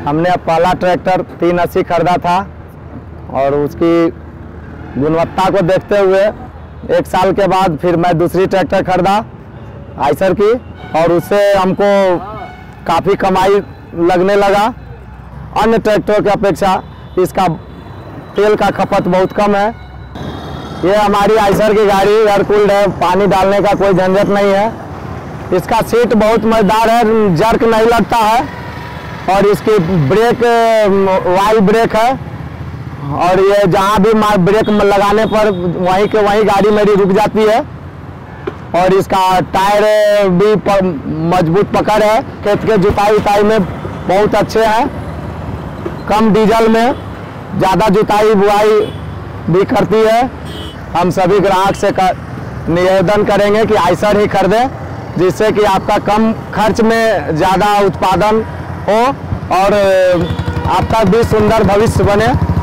हमने पहला ट्रैक्टर 380 खरीदा था और उसकी गुणवत्ता को देखते हुए 1 साल के बाद फिर मैं दूसरी ट्रैक्टर खरीदा आइसर की, और उससे हमको काफ़ी कमाई लगने लगा। अन्य ट्रैक्टरों की अपेक्षा इसका तेल का खपत बहुत कम है। ये हमारी आइसर की गाड़ी एयर कूल्ड है, पानी डालने का कोई झंझट नहीं है। इसका सीट बहुत मजेदार है, जर्क नहीं लगता है, और इसकी ब्रेक वाइल ब्रेक है, और ये जहाँ भी ब्रेक लगाने पर वहीं के वहीं गाड़ी मेरी रुक जाती है। और इसका टायर भी मजबूत पकड़ है, खेत के जुताई उताई में बहुत अच्छे हैं, कम डीजल में ज़्यादा जुताई बुआई भी करती है। हम सभी ग्राहक से निवेदन करेंगे कि आइसर ही खरीदें, जिससे कि आपका कम खर्च में ज़्यादा उत्पादन हो और आपका भी सुंदर भविष्य बने।